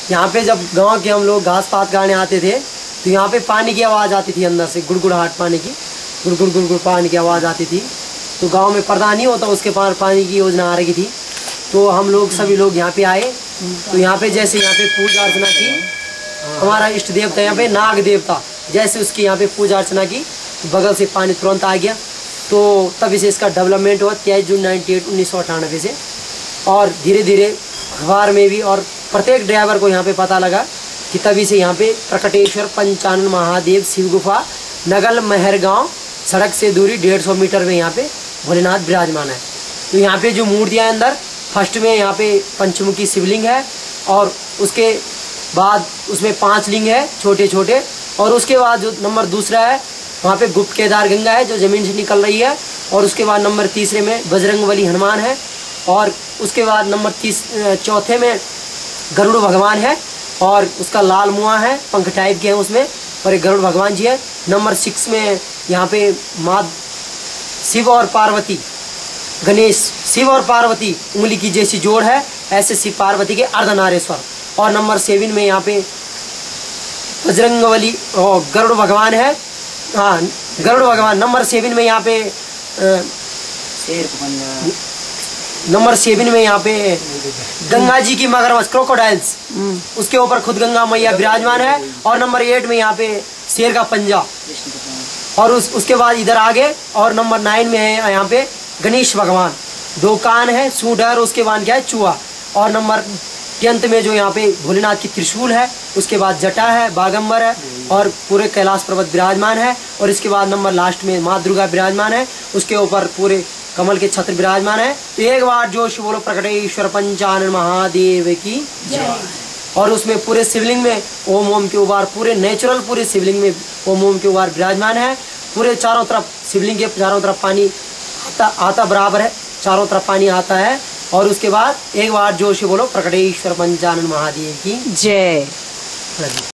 यहाँ पे जब गांव के हम लोग घास पात गाड़ने आते थे तो यहाँ पे पानी की आवाज़ आती थी, अंदर से गुड़गुड़ाहट पानी की, गुड़गुड़ गुड़गुड़ पानी की आवाज़ आती थी। तो गांव में पर्दा नहीं होता, उसके पार पानी की योजना आ रही थी। तो हम लोग सभी लोग यहाँ पे आए। तो यहाँ पे जैसे यहाँ पे पूजा अर्चना की, हमारा इष्ट देवता यहाँ पे नाग देवता, जैसे उसकी यहाँ पे पूजा अर्चना की तो बगल से पानी तुरंत आ गया। तो तभी से इसका डेवलपमेंट हुआ 23 जून 1998 से। और धीरे धीरे अखबार में भी और प्रत्येक ड्राइवर को यहाँ पे पता लगा कि तभी से यहाँ पे प्रकटेश्वर पंचानन महादेव शिव गुफा नगल महर गांव सड़क से दूरी 150 मीटर में यहाँ पे भोलेनाथ विराजमान है। तो यहाँ पे जो मूर्तियाँ अंदर, फर्स्ट में यहाँ पे पंचमुखी शिवलिंग है और उसके बाद उसमें 5 लिंग है छोटे छोटे, और उसके बाद जो नंबर दूसरा है वहाँ पे गुप्त केदार गंगा है जो जमीन से निकल रही है, और उसके बाद नंबर तीसरे में बजरंगबली हनुमान है, और उसके बाद नंबर चौथे में गरुड़ भगवान है और उसका लाल मुआ है, पंख टाइप के हैं उसमें, और एक गरुड़ भगवान जी है। नंबर 6 में यहाँ पे माँ शिव और पार्वती, गणेश शिव और पार्वती उंगली की जैसी जोड़ है, ऐसे शिव पार्वती के अर्धनारेश्वर। और नंबर 7 में यहाँ पे बजरंगबली और गरुड़ भगवान है, हाँ गरुड़ भगवान। नंबर 7 में यहाँ पे नंबर 7 में यहाँ पे गंगा जी की मगरमच्छ क्रोकोडाइल्स, उसके ऊपर खुद गंगा मैया विराजमान है। और नंबर 8 में यहाँ पे शेर का पंजा, और उसके बाद इधर आगे और नंबर 9 में है यहाँ पे गणेश भगवान, 2 कान है, सूंड है, और उसके बाद क्या है चूहा। और नंबर 10 में जो यहाँ पे भोलेनाथ की त्रिशूल है, उसके बाद जटा है, बागंबर है, और पूरे कैलाश पर्वत विराजमान है। और इसके बाद नंबर लास्ट में माँ दुर्गा विराजमान है, उसके ऊपर पूरे कमल के छत्र विराजमान है। तो एक बार जोश बोलो प्रकटेश्वर पंचानन महादेव की जय। और उसमें पूरे शिवलिंग में ओम ओम के उबार, पूरे नेचुरल पूरे शिवलिंग में ओम ओम के उबार विराजमान है। पूरे चारों तरफ शिवलिंग के चारों तरफ पानी आता बराबर है, चारों तरफ पानी आता है। और उसके बाद एक बार जोश बोलो प्रकटेश्वर पंचानन महादेव की जय।